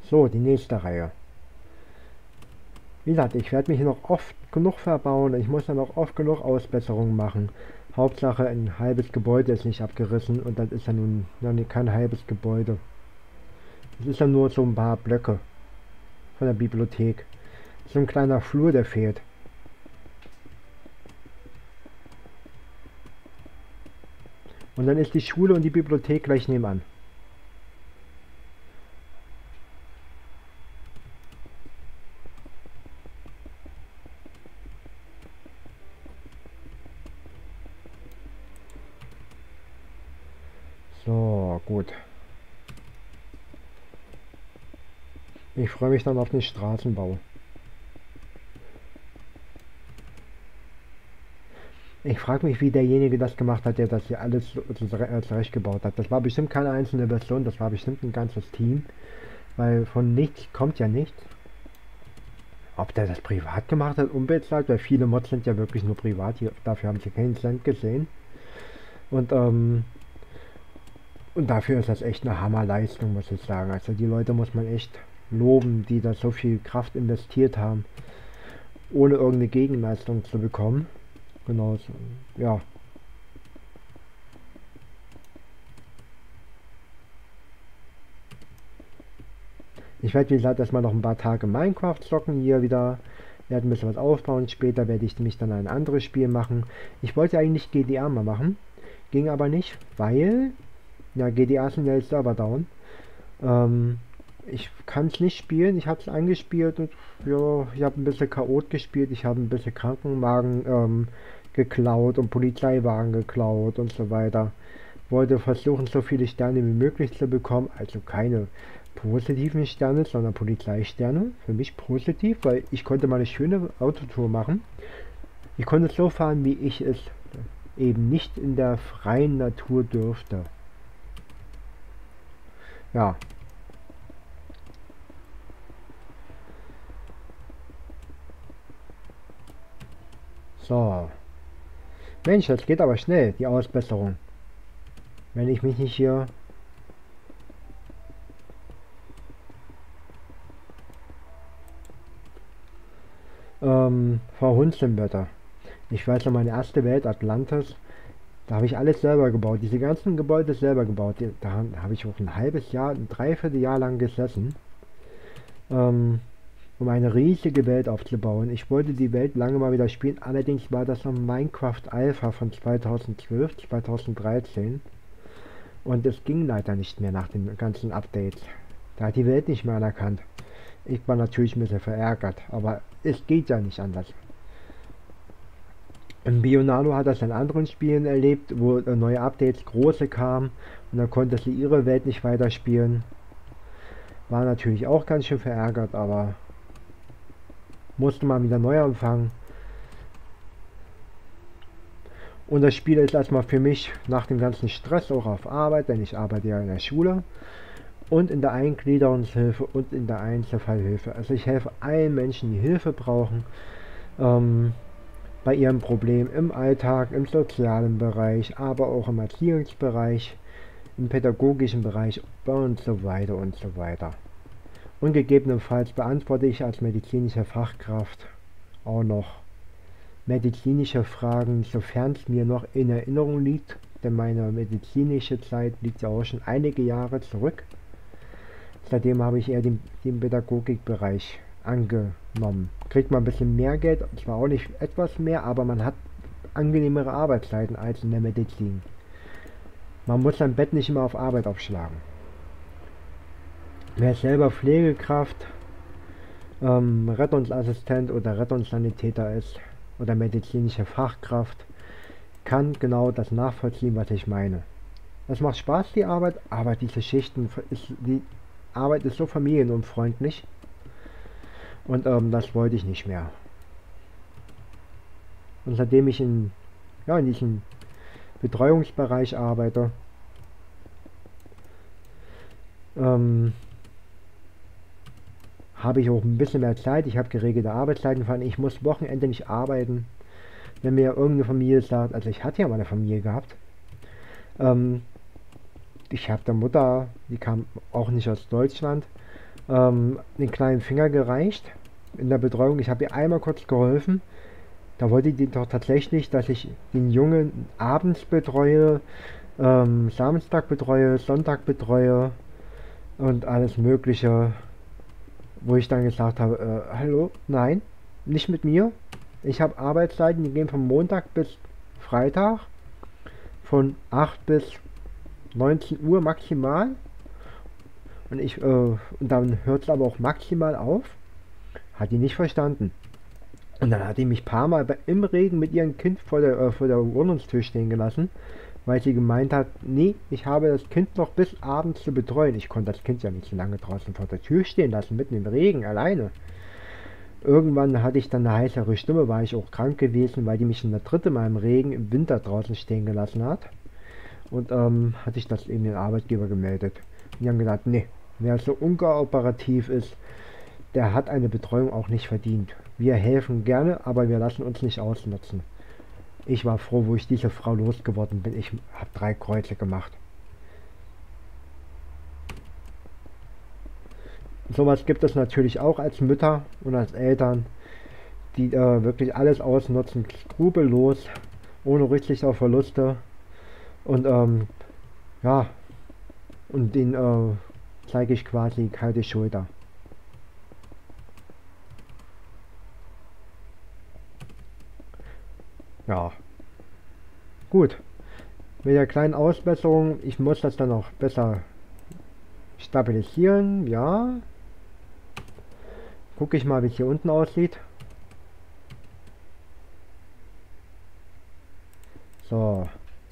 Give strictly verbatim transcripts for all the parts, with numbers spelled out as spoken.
So, die nächste Reihe. Wie gesagt, ich werde mich hier noch oft genug verbauen. Ich muss dann auch oft genug Ausbesserungen machen. Hauptsache, ein halbes Gebäude ist nicht abgerissen und das ist ja nun ja, kein halbes Gebäude. Es ist ja nur so ein paar Blöcke von der Bibliothek. So ein kleiner Flur, der fehlt. Und dann ist die Schule und die Bibliothek gleich nebenan. So, gut. Ich freue mich dann auf den Straßenbau. Ich frage mich, wie derjenige das gemacht hat, der das hier alles zurecht gebaut hat. Das war bestimmt keine einzelne Person, das war bestimmt ein ganzes Team. Weil von nichts kommt ja nichts. Ob der das privat gemacht hat, unbezahlt, weil viele Mods sind ja wirklich nur privat, hier, dafür haben sie keinen Cent gesehen. Und, ähm, und dafür ist das echt eine Hammerleistung, muss ich sagen. Also die Leute muss man echt loben, die da so viel Kraft investiert haben, ohne irgendeine Gegenleistung zu bekommen. Genau, so, ja. Ich werde, wie gesagt, erstmal noch ein paar Tage Minecraft zocken, hier wieder, werde ein bisschen was aufbauen. Später werde ich mich dann ein anderes Spiel machen. Ich wollte eigentlich G D A mal machen, ging aber nicht, weil, ja, G D A sind ja jetzt Server down. Ähm, ich kann es nicht spielen, ich habe es angespielt und ja, ich habe ein bisschen Chaot gespielt, ich habe ein bisschen Krankenwagen ähm, geklaut und Polizeiwagen geklaut und so weiter. Wollte versuchen, so viele Sterne wie möglich zu bekommen, also keine positiven Sterne, sondern Polizeisterne. Für mich positiv, weil ich konnte mal eine schöne Autotour machen. Ich konnte so fahren, wie ich es eben nicht in der freien Natur dürfte. Ja. So. Mensch, das geht aber schnell, die Ausbesserung. Wenn ich mich nicht hier... Ähm, verhunzeln würde. Ich weiß noch, meine erste Welt, Atlantis, da habe ich alles selber gebaut. Diese ganzen Gebäude selber gebaut. Da habe ich auch ein halbes Jahr, ein Dreivierteljahr lang gesessen, ähm, um eine riesige Welt aufzubauen. Ich wollte die Welt lange mal wieder spielen, allerdings war das noch Minecraft Alpha von zweitausendzwölf, zweitausenddreizehn. Und es ging leider nicht mehr nach den ganzen Updates. Da hat die Welt nicht mehr anerkannt. Ich war natürlich ein bisschen verärgert, aber es geht ja nicht anders. Bionano hat das in anderen Spielen erlebt, wo neue Updates, große kamen und dann konnte sie ihre Welt nicht weiterspielen. War natürlich auch ganz schön verärgert, aber musste mal wieder neu anfangen. Und das Spiel ist erstmal für mich nach dem ganzen Stress auch auf Arbeit, denn ich arbeite ja in der Schule und in der Eingliederungshilfe und in der Einzelfallhilfe. Also ich helfe allen Menschen, die Hilfe brauchen, ähm, bei ihrem Problem im Alltag, im sozialen Bereich, aber auch im Erziehungsbereich, im pädagogischen Bereich und so weiter und so weiter. Und gegebenenfalls beantworte ich als medizinische Fachkraft auch noch medizinische Fragen, sofern es mir noch in Erinnerung liegt, denn meine medizinische Zeit liegt ja auch schon einige Jahre zurück. Seitdem habe ich eher den, den Pädagogikbereich angenommen. Kriegt man ein bisschen mehr Geld, zwar auch nicht etwas mehr, aber man hat angenehmere Arbeitszeiten als in der Medizin. Man muss sein Bett nicht immer auf Arbeit aufschlagen. Wer selber Pflegekraft, ähm, Rettungsassistent oder Rettungssanitäter ist oder medizinische Fachkraft, kann genau das nachvollziehen, was ich meine. Es macht Spaß, die Arbeit, aber diese Schichten, ist, die Arbeit ist so familienunfreundlich. Und ähm, das wollte ich nicht mehr. Und seitdem ich in, ja, in diesem Betreuungsbereich arbeite, ähm, habe ich auch ein bisschen mehr Zeit. Ich habe geregelte Arbeitszeiten, vor allem ich muss Wochenende nicht arbeiten. Wenn mir irgendeine Familie sagt, also ich hatte ja mal eine Familie gehabt, ähm, ich habe der Mutter, die kam auch nicht aus Deutschland, ähm, den kleinen Finger gereicht in der Betreuung. Ich habe ihr einmal kurz geholfen. Da wollte die doch tatsächlich, dass ich den Jungen abends betreue, ähm, Samstag betreue, Sonntag betreue und alles Mögliche, wo ich dann gesagt habe, äh, hallo, nein, nicht mit mir. Ich habe Arbeitszeiten, die gehen von Montag bis Freitag, von acht bis neunzehn Uhr maximal. Und ich, äh, und dann hört es aber auch maximal auf. Hat die nicht verstanden. Und dann hat die mich ein paar Mal bei, im Regen mit ihrem Kind vor der, äh, vor der Wohnungstür stehen gelassen, weil sie gemeint hat, nee, ich habe das Kind noch bis abends zu betreuen. Ich konnte das Kind ja nicht so lange draußen vor der Tür stehen lassen, mitten im Regen, alleine. Irgendwann hatte ich dann eine heißere Stimme, war ich auch krank gewesen, weil die mich schon das dritte Mal im Regen im Winter draußen stehen gelassen hat. Und ähm, hatte ich das eben den Arbeitgeber gemeldet. Und die haben gesagt, nee, wer so unkooperativ ist, der hat eine Betreuung auch nicht verdient. Wir helfen gerne, aber wir lassen uns nicht ausnutzen. Ich war froh, wo ich diese Frau losgeworden bin. Ich habe drei Kreuze gemacht. Sowas gibt es natürlich auch als Mütter und als Eltern, die äh, wirklich alles ausnutzen, skrupellos, ohne Rücksicht auf Verluste. Und ähm, ja, und denen äh, zeige ich quasi kalte Schulter. Ja, gut. Mit der kleinen Ausbesserung, ich muss das dann auch besser stabilisieren, ja. Gucke ich mal, wie es hier unten aussieht. So.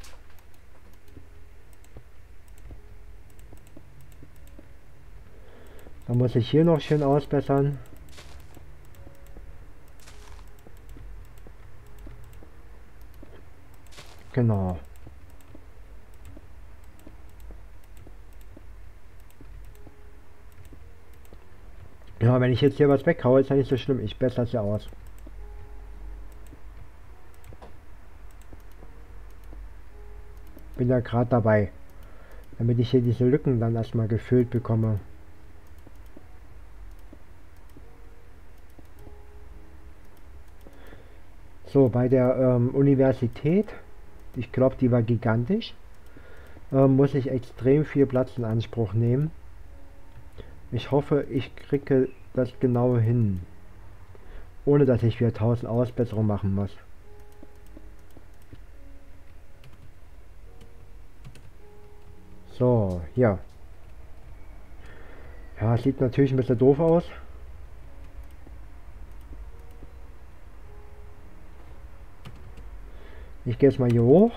Dann muss ich hier noch schön ausbessern. Genau. Ja, wenn ich jetzt hier was weghaue, ist ja nicht so schlimm. Ich bessere es ja aus. Bin ja gerade dabei. Damit ich hier diese Lücken dann erstmal gefüllt bekomme. So, bei der ähm, Universität, ich glaube, die war gigantisch, ähm, muss ich extrem viel Platz in Anspruch nehmen. Ich hoffe, ich kriege das genau hin, ohne dass ich wieder tausend Ausbesserungen machen muss. So, hier. Ja, sieht natürlich ein bisschen doof aus. Ich gehe jetzt mal hier hoch.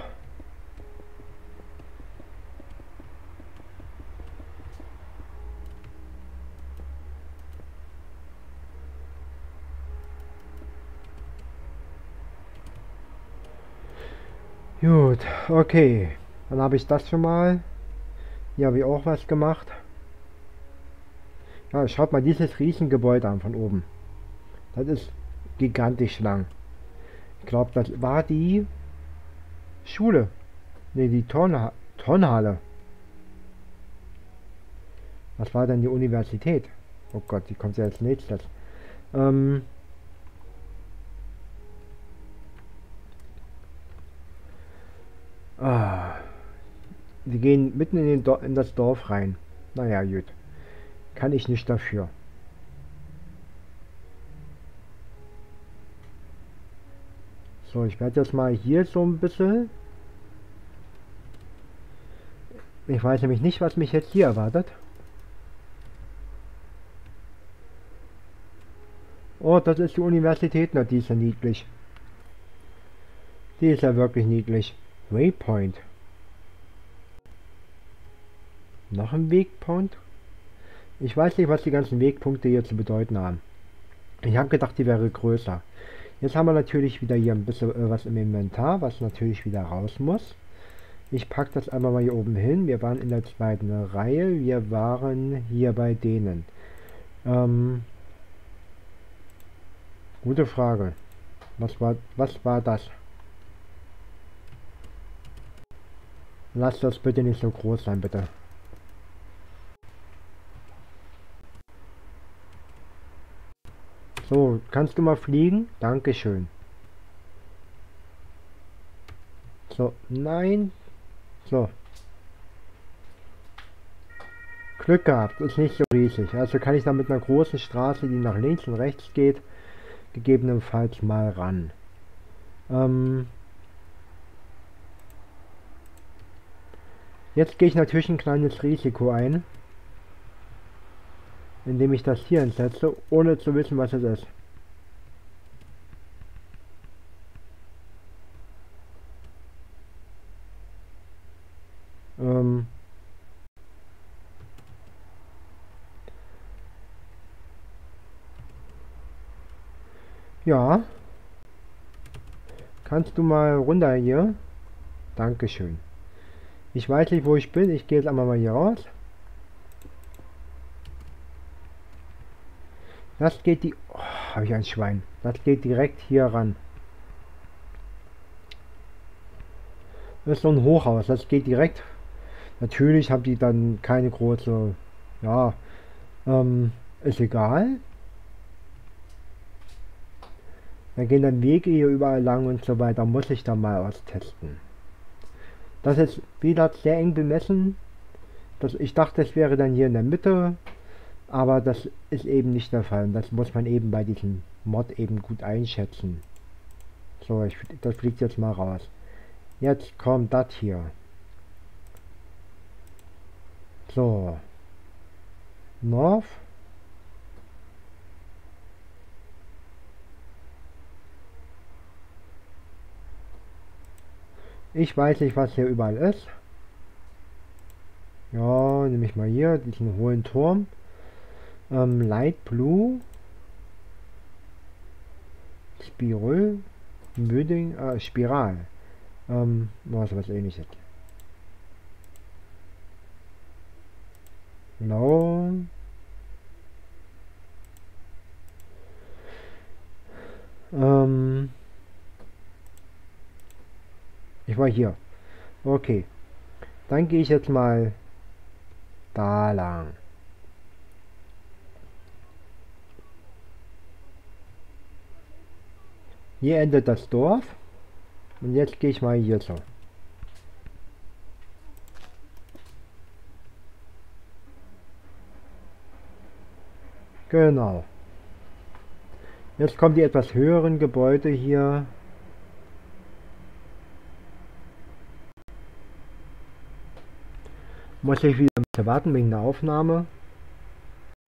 Gut, okay. Dann habe ich das schon mal. Hier habe ich auch was gemacht. Ja, schaut mal dieses Riesengebäude an von oben. Das ist gigantisch lang. Ich glaube, das war die Schule. Ne, die Turnha Turnhalle. Was war denn die Universität? Oh Gott, die kommt ja als nächstes. Ähm... Ah, die gehen mitten in, den Do in das Dorf rein. Naja, gut. Kann ich nicht dafür. So, ich werde jetzt mal hier so ein bisschen... Ich weiß nämlich nicht, was mich jetzt hier erwartet. Oh, das ist die Universität. Na, die ist ja niedlich. Die ist ja wirklich niedlich. Waypoint. Noch ein Wegpunkt? Ich weiß nicht, was die ganzen Wegpunkte hier zu bedeuten haben. Ich habe gedacht, die wäre größer. Jetzt haben wir natürlich wieder hier ein bisschen äh, was im Inventar, was natürlich wieder raus muss. Ich packe das einmal mal hier oben hin. Wir waren in der zweiten Reihe. Wir waren hier bei denen. Ähm, gute Frage. Was war, was war das? Lass das bitte nicht so groß sein, bitte. So, kannst du mal fliegen? Dankeschön. So, nein. So. Glück gehabt, ist nicht so riesig. Also kann ich da mit einer großen Straße, die nach links und rechts geht, gegebenenfalls mal ran. Ähm Jetzt gehe ich natürlich ein kleines Risiko ein, indem ich das hier entsetze, ohne zu wissen, was es ist. Ähm ja, kannst du mal runter hier? Dankeschön. Ich weiß nicht, wo ich bin. Ich gehe jetzt einmal mal hier raus. Das geht die... Oh, habe ich ein Schwein. Das geht direkt hier ran. Das ist so ein Hochhaus. Das geht direkt... Natürlich haben die dann keine große... Ja, ähm, ist egal. Da gehen dann Wege hier überall lang und so weiter. Muss ich da mal austesten. Das ist wieder sehr eng bemessen. Das, ich dachte, es wäre dann hier in der Mitte. Aber das ist eben nicht der Fall. Und das muss man eben bei diesem Mod eben gut einschätzen. So, ich, das fliegt jetzt mal raus. Jetzt kommt das hier. So. North. Ich weiß nicht, was hier überall ist. Ja, nehme ich mal hier diesen hohen Turm. Ähm, Light Blue. Spiral. Möding, äh, Spiral. Ähm, was was ähnliches. Genau. Ähm, ich war hier. Okay. Dann gehe ich jetzt mal da lang. Hier endet das Dorf. Und jetzt gehe ich mal hier so. Genau. Jetzt kommen die etwas höheren Gebäude hier. Muss ich wieder ein bisschen warten wegen der Aufnahme.